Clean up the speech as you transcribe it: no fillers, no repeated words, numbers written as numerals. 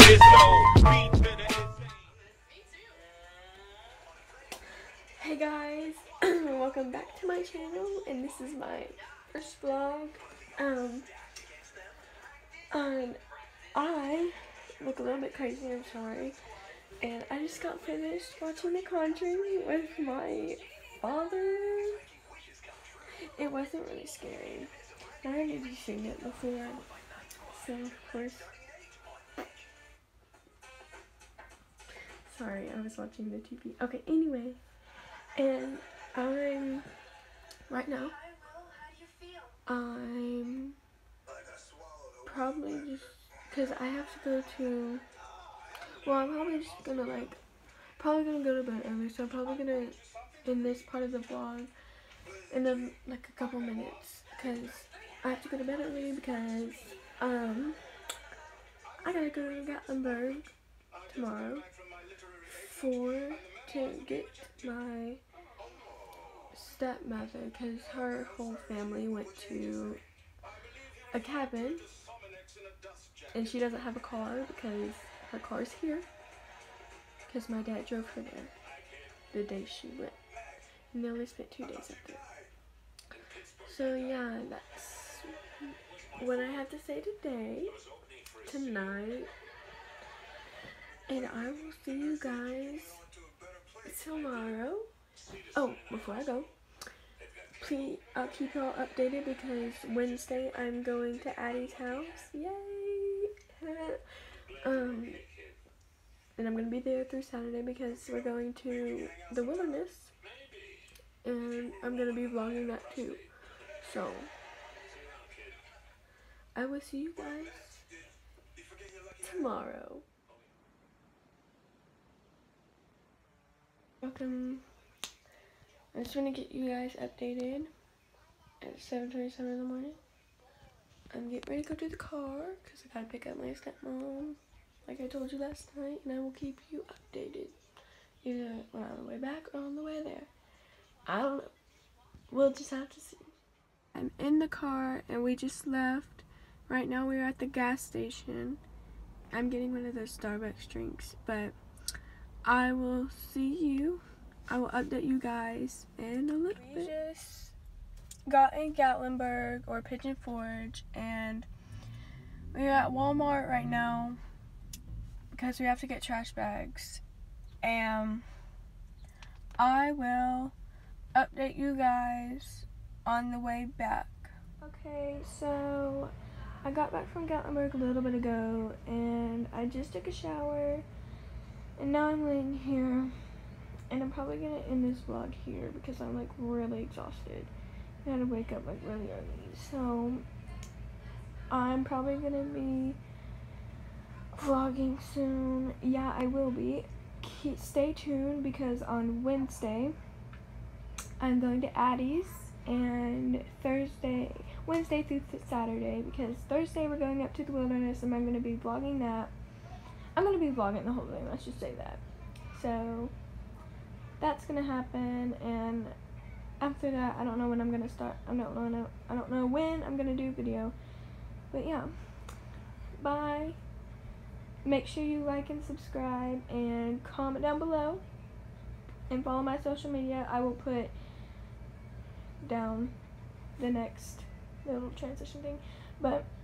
Hey guys, welcome back to my channel, and this is my first vlog. And I look a little bit crazy, I'm sorry. And I just got finished watching The Conjuring with my father. It wasn't really scary. I already seen it before, so of course. Sorry, I was watching the TV. Okay, anyway. And right now, I'm probably just, because I have to go to, well, I'm probably just gonna probably gonna go to bed early, so I'm probably gonna end this part of the vlog in like a couple minutes, because I have to go to bed early because, I gotta go to Gatlinburg tomorrow to get my stepmother, because her whole family went to a cabin and she doesn't have a car because her car's here, because my dad drove her there the day she went, and they only spent 2 days up there. So yeah, that's what I have to say tonight, and I will see you guys tomorrow. Oh, before I go, please, I'll keep y'all updated because Wednesday I'm going to Addie's house. Yay! And I'm gonna be there through Saturday because we're going to the wilderness, and I'm gonna be vlogging that too. So I will see you guys tomorrow. Welcome. I just want to get you guys updated at 7:27 in the morning. I'm getting ready to go to the car because I gotta pick up my stepmom, like I told you last night, and I will keep you updated either when I'm on the way back or on the way there. I don't know. We'll just have to see. I'm in the car and we just left. Right now we're at the gas station. I'm getting one of those Starbucks drinks, but I will see you. I will update you guys in a little bit. We just got in Gatlinburg or Pigeon Forge, and we're at Walmart right now because we have to get trash bags, and I will update you guys on the way back. Okay, so I got back from Gatlinburg a little bit ago, and I just took a shower, and now I'm laying here, and I'm probably gonna end this vlog here because I'm like really exhausted. I had to wake up like really early, so I'm probably gonna be vlogging soon. Yeah, I will be. Stay tuned because on Wednesday I'm going to Addie's, and Wednesday through Saturday, because Thursday we're going up to the wilderness and I'm going to be vlogging that. I'm going to be vlogging the whole thing, let's just say that. So that's going to happen, and after that I don't know when I'm going to start. I don't know when I'm going to do a video. But yeah, bye. Make sure you like and subscribe and comment down below and follow my social media. I will put down the next little transition thing, but